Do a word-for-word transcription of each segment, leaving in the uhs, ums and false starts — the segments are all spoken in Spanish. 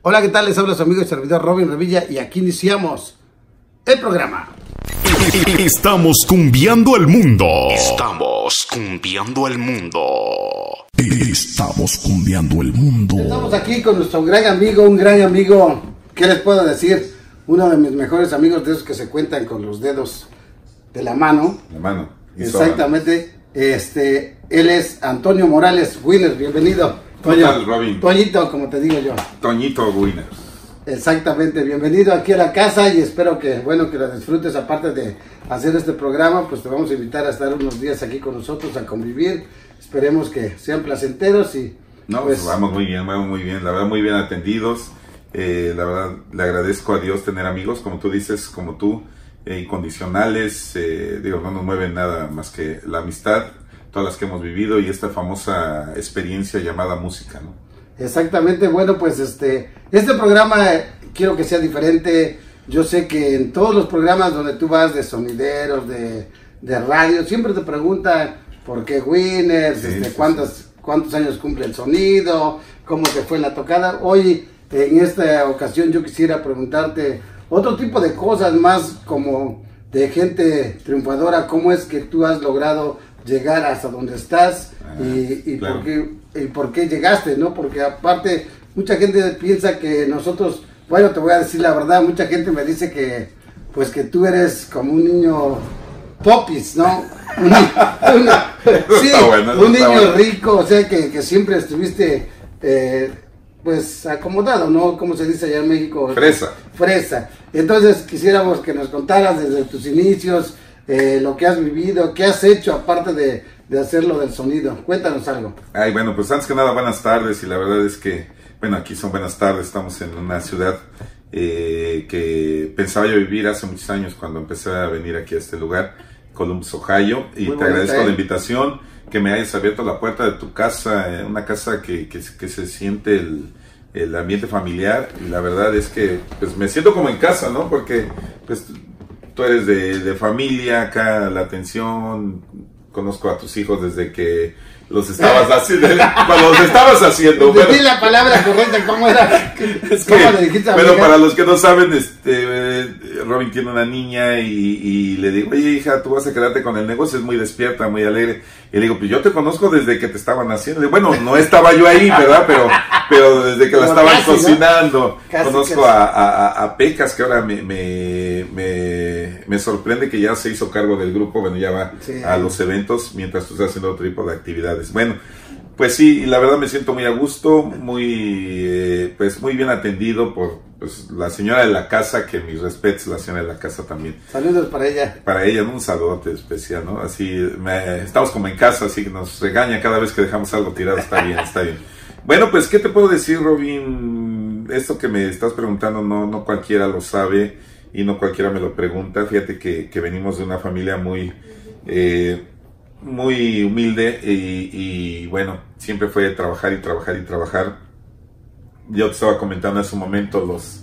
Hola, ¿qué tal? Les habla su amigo y servidor Robin Revilla y aquí iniciamos el programa. Estamos cumbiando el mundo. Estamos cumbiando el mundo. Estamos cumbiando el mundo. Estamos aquí con nuestro gran amigo, un gran amigo, ¿qué les puedo decir? Uno de mis mejores amigos, de esos que se cuentan con los dedos de la mano. La mano. Exactamente. Este, él es Antonio Morales Winner, bienvenido. ¿Qué tal, Robin? Toñito, como te digo yo. Toñito Winner. Exactamente, bienvenido aquí a la casa y espero que, bueno, que lo disfrutes. Aparte de hacer este programa, pues te vamos a invitar a estar unos días aquí con nosotros, a convivir. Esperemos que sean placenteros y... No, pues, pues vamos muy bien, vamos muy bien, la verdad muy bien atendidos. Eh, la verdad le agradezco a Dios tener amigos, como tú dices, como tú, eh, incondicionales. Eh, digo, no nos mueve nada más que la amistad, todas las que hemos vivido y esta famosa experiencia llamada música, ¿no? Exactamente, bueno, pues este, este programa eh, quiero que sea diferente. Yo sé que en todos los programas donde tú vas de sonideros, de, de radio, siempre te preguntan por qué Winners, Sí, este, sí, cuántos, sí. cuántos años cumple el sonido, cómo te fue en la tocada. Hoy, en esta ocasión, yo quisiera preguntarte otro tipo de cosas más como de gente triunfadora. ¿Cómo es que tú has logrado llegar hasta donde estás? Ah, y, y claro. por qué, y por qué llegaste, ¿no? Porque aparte, mucha gente piensa que nosotros, bueno, te voy a decir la verdad, mucha gente me dice que, pues que tú eres como un niño popis, ¿no? Un, un- sí, Está bueno, un está niño bueno. rico, o sea, que, que siempre estuviste, eh, pues, acomodado, ¿no? ¿Cómo se dice allá en México? Fresa. Fresa. Entonces, quisiéramos que nos contaras desde tus inicios, eh, lo que has vivido, qué has hecho aparte de, de hacer lo del sonido. Cuéntanos algo. Ay, bueno, pues antes que nada, buenas tardes, y la verdad es que, bueno, aquí son buenas tardes, estamos en una ciudad eh, que pensaba yo vivir hace muchos años cuando empecé a venir aquí a este lugar, Columbus, Ohio, y Muy te bonita, agradezco ¿eh? la invitación, que me hayas abierto la puerta de tu casa, eh, una casa que, que, que se siente el, el ambiente familiar, y la verdad es que, pues me siento como en casa, ¿no? Porque, pues, tú eres de, de familia, acá la atención, conozco a tus hijos desde que los estabas haciendo, cuando los estabas haciendo. Dile bueno, la palabra correcta, ¿cómo era? es que, ¿Cómo le dijiste a bueno, amiga? para los que no saben, este, eh, Robin tiene una niña y, y le digo, oye hija, tú vas a quedarte con el negocio, es muy despierta, muy alegre. Y le digo, pues yo te conozco desde que te estaban haciendo. Y bueno, no estaba yo ahí, ¿verdad? Pero, pero desde que Pero la estaban casi, ¿no? cocinando. Casi, Conozco casi. a, a, a Pecas, que ahora me, me, me, me sorprende que ya se hizo cargo del grupo, bueno, ya va Sí. a los eventos mientras tú estás haciendo otro tipo de actividades. Bueno, pues sí, la verdad me siento muy a gusto, muy, eh, pues muy bien atendido por pues, la señora de la casa, que mis respetos, la señora de la casa también. Saludos para ella. Para ella, ¿no? Un saludote especial, ¿no? Así, me- estamos como en casa, así que nos regaña cada vez que dejamos algo tirado, está bien, está bien. Bueno, pues, ¿qué te puedo decir, Robin? Esto que me estás preguntando, no, no cualquiera lo sabe y no cualquiera me lo pregunta. Fíjate que, que venimos de una familia muy... Eh, muy humilde y, y bueno, siempre fue trabajar y trabajar y trabajar. Yo te estaba comentando hace un momento los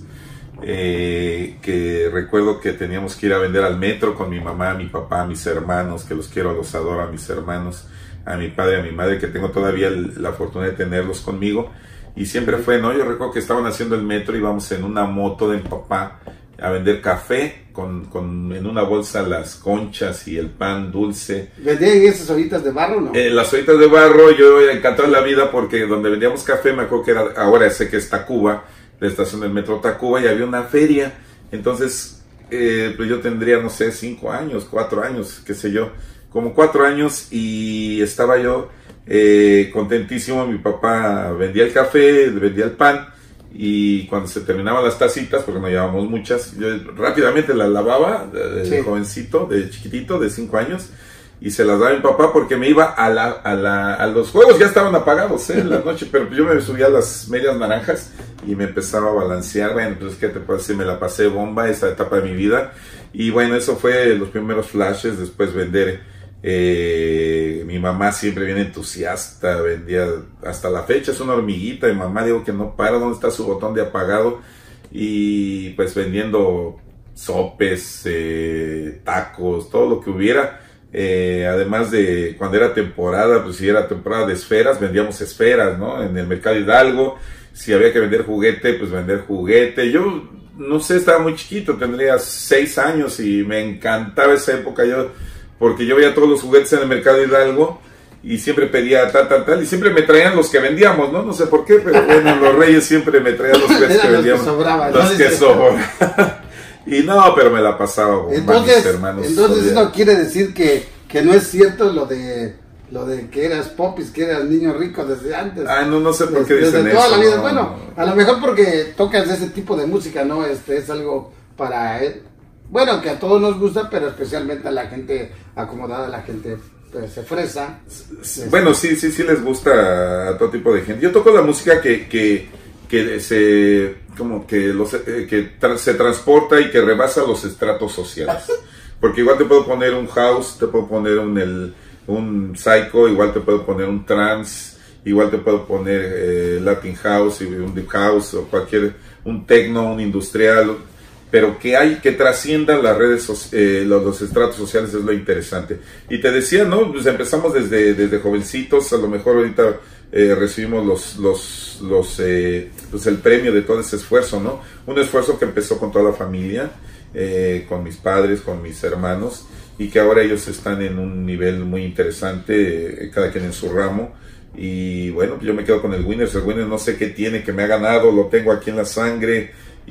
eh, que recuerdo que teníamos que ir a vender al metro con mi mamá, mi papá, mis hermanos, que los quiero, los adoro, a mis hermanos, a mi padre, a mi madre, que tengo todavía el- la fortuna de tenerlos conmigo. Y siempre fue, ¿no? Yo recuerdo que estaban haciendo el metro, íbamos en una moto de mi papá a vender café con, con en una bolsa las conchas y el pan dulce. ¿Vendían esas ollitas de barro, no? Eh, las ollitas de barro, yo encantado de la vida porque donde vendíamos café, me acuerdo que era, ahora sé que es Tacuba, la estación del metro Tacuba, y había una feria. Entonces, eh, pues yo tendría, no sé, cinco años, cuatro años, qué sé yo, como cuatro años, y estaba yo eh, contentísimo. Mi papá vendía el café, vendía el pan, y cuando se terminaban las tacitas, porque no llevábamos muchas, yo rápidamente las lavaba, de, de Sí. jovencito, de chiquitito, de cinco años, y se las daba a mi papá porque me iba a la, a la, a los juegos, ya estaban apagados, ¿eh? En la noche, pero yo me subía a las medias naranjas y me empezaba a balancear. Bueno, pues qué te puedo decir, me la pasé bomba esa etapa de mi vida, y bueno, eso fue los primeros flashes. Después vender, eh, mi mamá siempre bien entusiasta, vendía hasta la fecha, es una hormiguita, mi mamá digo que no para, ¿dónde está su botón de apagado? Y pues vendiendo sopes, eh, tacos, todo lo que hubiera. Eh, además de cuando era temporada, pues si era temporada de esferas, vendíamos esferas, ¿no? En el Mercado Hidalgo. si había que vender juguete, pues vender juguete. Yo, no sé, estaba muy chiquito, tendría seis años y me encantaba esa época, yo, porque yo veía todos los juguetes en el mercado Hidalgo y siempre pedía tal, tal, tal, y siempre me traían los que vendíamos, ¿no? No sé por qué, pero bueno, los Reyes siempre me traían los juguetes que vendíamos. Los que sobraban. Los que sobraban. Y no, pero me la pasaba con entonces, mis hermanos. Entonces eso quiere decir que, que no es cierto lo de lo de que eras popis, que eras niño rico desde antes. Ah, no, no sé por qué desde, dicen desde toda eso. la vida. No, bueno, no. A lo mejor porque tocas ese tipo de música, ¿no? Este es algo para él. Bueno, que a todos nos gusta, pero especialmente a la gente acomodada, a la gente pues, se fresa. Bueno, sí, sí, sí les gusta a todo tipo de gente. Yo toco la música que, que, que se como que, los, eh, que tra se transporta y que rebasa los estratos sociales. Porque igual te puedo poner un house, te puedo poner un, el, un psycho, igual te puedo poner un trance, igual te puedo poner eh, Latin house, un deep house o cualquier, un techno, un industrial, pero que hay que trascienda las redes, eh, los, los estratos sociales es lo interesante. Y te decía, ¿no? Pues empezamos desde, desde jovencitos, a lo mejor ahorita eh, recibimos los, los, los, eh, pues el premio de todo ese esfuerzo, ¿no? Un esfuerzo que empezó con toda la familia, eh, con mis padres, con mis hermanos, y que ahora ellos están en un nivel muy interesante, eh, cada quien en su ramo. Y bueno, yo me quedo con el Winners. El Winners no sé qué tiene, que me ha ganado, lo tengo aquí en la sangre.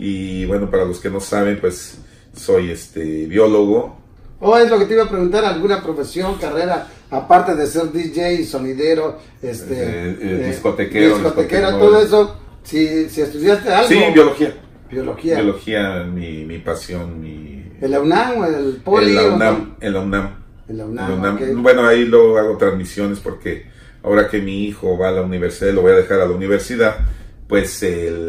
Y bueno, para los que no saben, pues soy este biólogo. Oh, es lo que te iba a preguntar, ¿alguna profesión, carrera, aparte de ser D J, sonidero, este, eh, eh, eh, discotequero, discotequero, discotequero, todo eso? Si, si estudiaste algo. Sí, biología. Biología. Biología, mi, mi pasión, mi... ¿En la UNAM o el Poli? En la o UNAM. no? En la UNAM. En la UNAM, En la UNAM. okay. Bueno, ahí lo hago transmisiones porque ahora que mi hijo va a la universidad, lo voy a dejar a la universidad, pues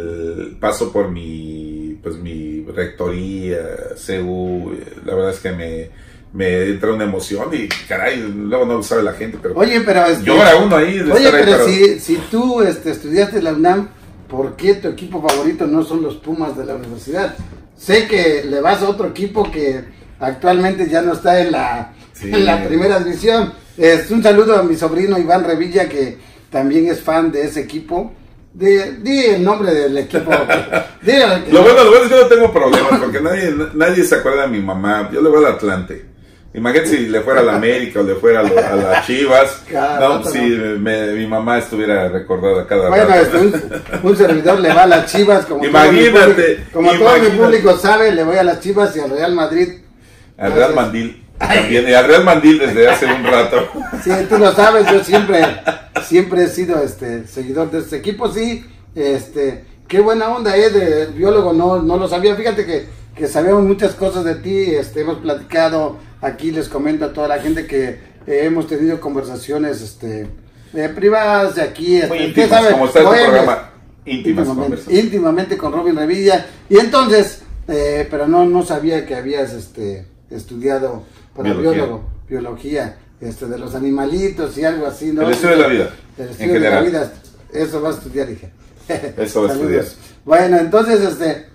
el paso por mi, pues mi rectoría, C U, la verdad es que me, me entra una emoción y caray, luego no lo sabe la gente, pero, oye, pero este, llora uno ahí. De oye, estar ahí pero para... si, si tú este, estudiaste en la UNAM, ¿por qué tu equipo favorito no son los Pumas de la universidad? Sé que le vas a otro equipo que actualmente ya no está en la, sí. en la primera división. Es un saludo a mi sobrino Iván Revilla, que también es fan de ese equipo. Di, di el nombre del equipo. Di el, lo bueno, lo bueno es que no tengo problemas, porque nadie, nadie se acuerda de mi mamá. Yo le voy al Atlante. Imagínate si le fuera a la América o le fuera a, lo, a las Chivas. Claro, no, si me, mi mamá estuviera recordada cada bueno, rato. Este, un, un servidor le va a las Chivas, como imagínate, todo mi público, como imagínate. todo mi público sabe, le voy a las Chivas y al Real Madrid. Al Real Mandil. También, y al Real Mandil desde hace un rato. Sí, tú lo sabes, yo siempre, siempre he sido este seguidor de este equipo, sí, este, qué buena onda, eh, de biólogo, no, no lo sabía, fíjate que, que sabemos muchas cosas de ti, este, hemos platicado, aquí les comento a toda la gente que eh, hemos tenido conversaciones, este, eh, privadas de aquí, este, muy ¿qué íntimas, sabe? como está el Bueno, programa, íntimas íntimamente, íntimamente con Robin Revilla, y entonces, eh, pero no, no sabía que habías, este, estudiado para biología. biólogo, biología, este, de los animalitos y algo así, ¿no? El estudio de la vida, El en estudio de general. la vida, eso va a estudiar, hija. Eso va a estudiar. Bueno, entonces, este,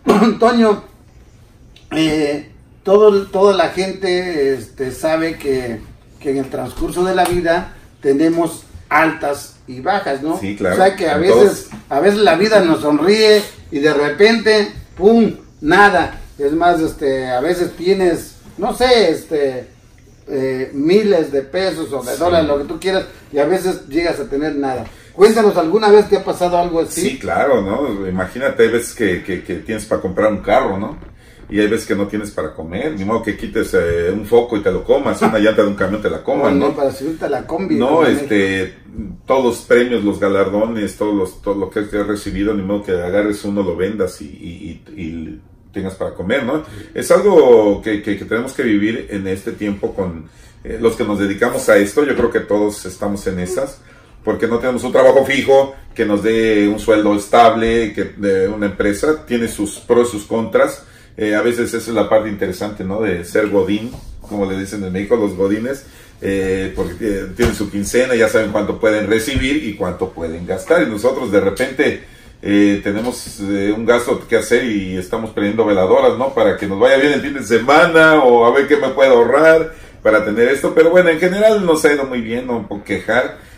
Toño, eh, todo, toda la gente este, sabe que, que en el transcurso de la vida tenemos altas y bajas, ¿no? Sí, claro. O sea que a En veces, todos. a veces la vida nos sonríe y de repente, ¡pum!, nada. Es más, este, a veces tienes, no sé, este, eh, miles de pesos o de sí. dólares, lo que tú quieras, y a veces llegas a tener nada. Cuéntanos, ¿alguna vez te ha pasado algo así? Sí, claro, ¿no? Imagínate, hay veces que, que, que tienes para comprar un carro, ¿no? Y hay veces que no tienes para comer, ni modo que quites eh, un foco y te lo comas, una llanta de un camión te la comas, ¿no? No, para subirte a la combi. No, este, todos los premios, los galardones, todos los, todo lo que has recibido, ni modo que agarres uno, lo vendas y, y, y, y tengas para comer, ¿no? Es algo que, que, que tenemos que vivir en este tiempo con eh, los que nos dedicamos a esto. Yo creo que todos estamos en esas, porque no tenemos un trabajo fijo que nos dé un sueldo estable, que de una empresa tiene sus pros y sus contras. Eh, a veces esa es la parte interesante, ¿no? De ser godín, como le dicen en México los godines, eh, porque eh, tienen su quincena, ya saben cuánto pueden recibir y cuánto pueden gastar, y nosotros de repente eh, tenemos eh, un gasto que hacer y estamos prendiendo veladoras, ¿no? Para que nos vaya bien el fin de semana, o a ver qué me puedo ahorrar para tener esto, pero bueno, en general nos ha ido muy bien, no puedo quejar.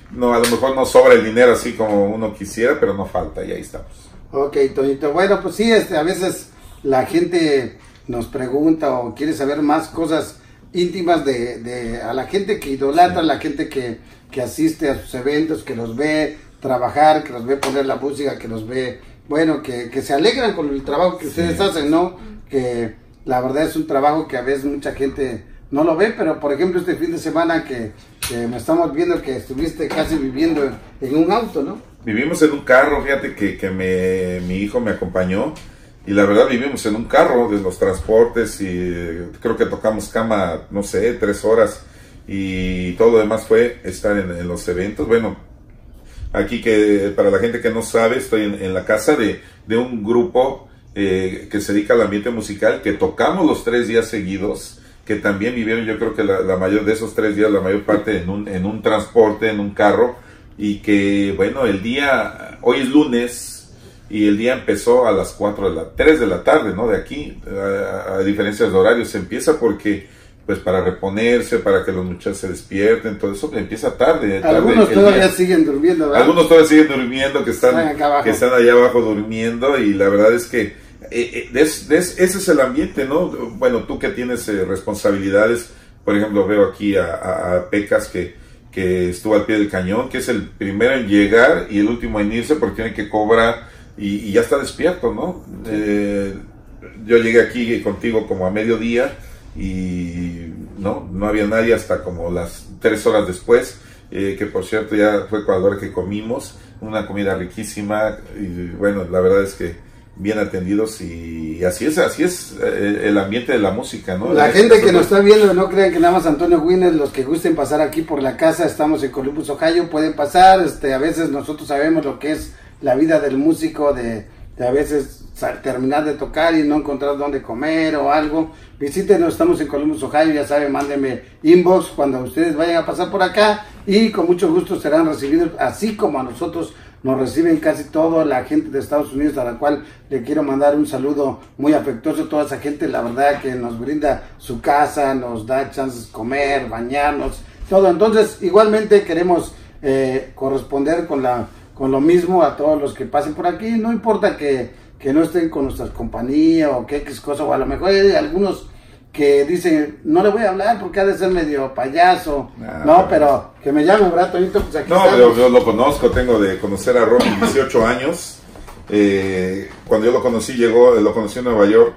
no, a lo mejor no sobra el dinero así como uno quisiera, pero no falta y ahí estamos. Ok, Toñito, bueno, pues sí, este, a veces la gente nos pregunta o quiere saber más cosas íntimas de, de a la gente que idolatra, sí. La gente que, que asiste a sus eventos, que los ve trabajar, que los ve poner la música, que los ve, bueno, que, que se alegran con el trabajo que ustedes sí. hacen, ¿no? Que la verdad es un trabajo que a veces mucha gente no lo ve, pero por ejemplo este fin de semana que, que me estamos viendo que estuviste casi viviendo en, en un auto, ¿no? Vivimos en un carro, fíjate que, que me, mi hijo me acompañó y la verdad vivimos en un carro de los transportes y creo que tocamos cama, no sé, tres horas y todo lo demás fue estar en, en los eventos. Bueno, aquí que para la gente que no sabe, estoy en, en la casa de, de un grupo eh, que se dedica al ambiente musical, que tocamos los tres días seguidos, que también vivieron yo creo que la, la mayor de esos tres días, la mayor parte en un, en un transporte, en un carro, y que bueno, el día, hoy es lunes, y el día empezó a las cuatro de la, tres de la tarde, ¿no? De aquí, a, a diferencia de horarios, se empieza porque, pues para reponerse, para que los muchachos se despierten, todo eso, empieza tarde. tarde Algunos todavía día. siguen durmiendo, ¿verdad? Algunos todavía siguen durmiendo, que están, están que están allá abajo durmiendo, y la verdad es que eh, eh, es, es, ese es el ambiente, ¿no? Bueno, tú que tienes eh, responsabilidades, por ejemplo, veo aquí a, a, a Pecas que, que estuvo al pie del cañón, que es el primero en llegar y el último en irse porque tiene que cobrar y, y ya está despierto, ¿no? Sí. Eh, yo llegué aquí contigo como a mediodía y no, no había nadie hasta como las tres horas después, eh, que por cierto ya fue con la hora que comimos, una comida riquísima y bueno, la verdad es que bien atendidos y así es, así es eh, el ambiente de la música, ¿no? La gente que nos está viendo, no crean que nada más Antonio Winner, los que gusten pasar aquí por la casa, estamos en Columbus, Ohio, pueden pasar, este, a veces nosotros sabemos lo que es la vida del músico, de, de a veces terminar de tocar y no encontrar dónde comer o algo. Visítenos, estamos en Columbus, Ohio, ya saben, mándenme inbox cuando ustedes vayan a pasar por acá y con mucho gusto serán recibidos, así como a nosotros nos reciben casi toda la gente de Estados Unidos, a la cual le quiero mandar un saludo muy afectuoso a toda esa gente, la verdad que nos brinda su casa, nos da chances de comer, bañarnos, todo. Entonces igualmente queremos eh, corresponder con la con lo mismo a todos los que pasen por aquí, no importa que, que no estén con nuestra compañía o que X cosa, o a lo mejor hay algunos que dicen, no le voy a hablar porque ha de ser medio payaso, nah, no, pero que me llame, ¿verdad, Toñito? Pues aquí no, yo, yo lo conozco, tengo de conocer a Robin dieciocho años, eh, cuando yo lo conocí, llegó, lo conocí en Nueva York,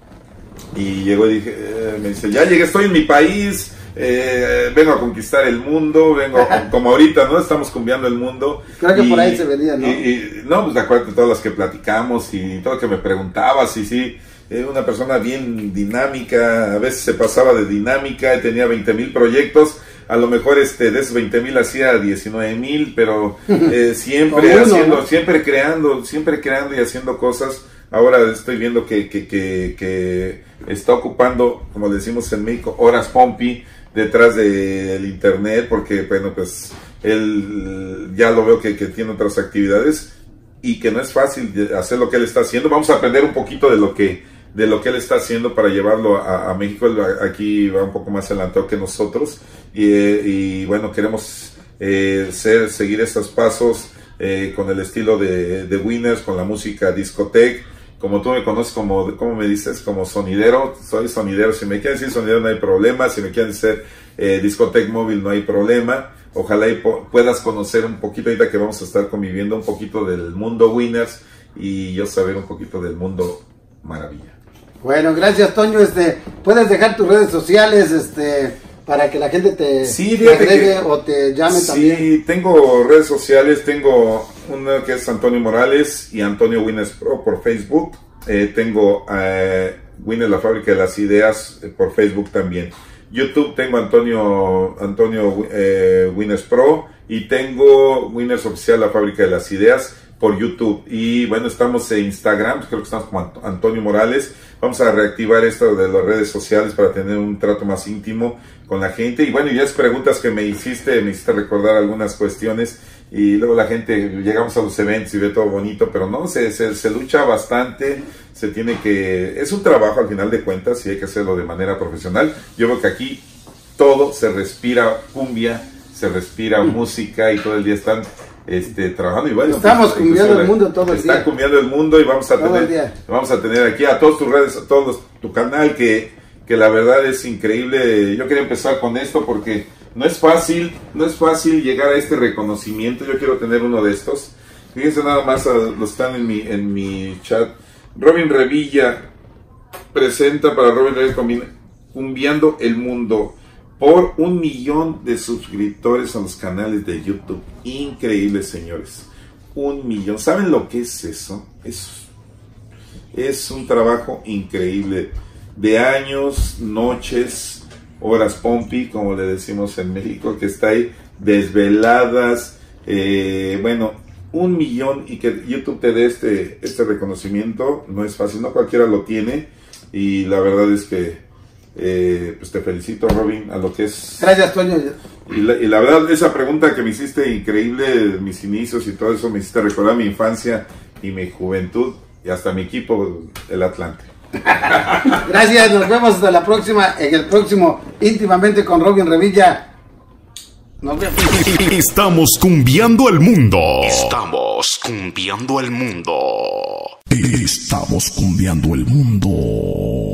y llegó y dije, eh, me dice, ya llegué, estoy en mi país, eh, vengo a conquistar el mundo, vengo, como ahorita, ¿no? Estamos cambiando el mundo. Creo que y, por ahí se venía, ¿no? Y, y, no, pues de acuerdo de todas las que platicamos y todo lo que me preguntabas, y sí, era una persona bien dinámica, a veces se pasaba de dinámica, tenía veinte mil proyectos, a lo mejor este de esos veinte mil hacía diecinueve mil, pero eh, siempre uno, haciendo, ¿no? siempre creando, siempre creando y haciendo cosas. Ahora estoy viendo que, que, que, que está ocupando, como decimos en México, horas pompi detrás del internet, porque bueno, pues él ya lo veo que, que tiene otras actividades y que no es fácil hacer lo que él está haciendo. Vamos a aprender un poquito de lo que de lo que él está haciendo para llevarlo a, a México. Él aquí va un poco más adelantado que nosotros y, y bueno, queremos eh, ser, seguir estos pasos eh, con el estilo de, de Winners, con la música discotec. Como tú me conoces, como, como me dices, como sonidero, soy sonidero. Si me quieren decir sonidero no hay problema, si me quieren decir eh, discotec móvil no hay problema. Ojalá y po puedas conocer un poquito, ahorita que vamos a estar conviviendo, un poquito del mundo Winners y yo saber un poquito del mundo Maravilla. Bueno, gracias, Toño. Este, puedes dejar tus redes sociales, este, para que la gente te, sí, te agregue que, o te llame sí, también. Sí, tengo redes sociales, tengo una que es Antonio Morales y Antonio Winners Pro por Facebook. Eh, tengo eh, Winners La Fábrica de las Ideas eh, por Facebook también. YouTube tengo Antonio Antonio eh, Winners Pro y tengo Winners Oficial La Fábrica de las Ideas por YouTube. Y bueno, estamos en Instagram, creo que estamos como Antonio Morales. Vamos a reactivar esto de las redes sociales para tener un trato más íntimo con la gente. Y bueno, ya es preguntas que me hiciste, me hiciste recordar algunas cuestiones. Y luego la gente, llegamos a los eventos y ve todo bonito, pero no, se, se, se lucha bastante, se tiene que, es un trabajo al final de cuentas y hay que hacerlo de manera profesional. Yo veo que aquí todo se respira cumbia, se respira música y todo el día están este, trabajando. Y bueno, estamos pues, cumbiando el mundo todo el está día. Está cumbiando el mundo y vamos a todo tener vamos a tener aquí a todos tus redes, a todos los, tu canal que, que la verdad es increíble. Yo quería empezar con esto porque no es fácil, no es fácil llegar a este reconocimiento. Yo quiero tener uno de estos. Fíjense nada más, a, los están en mi, en mi chat. Robin Revilla presenta para Robin Revilla Cumbiando el Mundo por un millón de suscriptores a los canales de YouTube. Increíble, señores. Un millón. ¿Saben lo que es eso? Es, es un trabajo increíble. De años, noches, horas pompi, como le decimos en México, que está ahí desveladas. Eh, bueno, un millón y que YouTube te dé este, este reconocimiento no es fácil, no cualquiera lo tiene. Y la verdad es que eh, pues te felicito, Robin, a lo que es. Gracias, Toño. Y la, y la verdad, esa pregunta que me hiciste increíble, mis inicios y todo eso, me hiciste recordar mi infancia y mi juventud y hasta mi equipo, el Atlante. Gracias, nos vemos hasta la próxima, en el próximo Íntimamente con Robin Revilla. Nos vemos. Estamos cumbiando el mundo. Estamos cumbiando el mundo. Estamos cumbiando el mundo.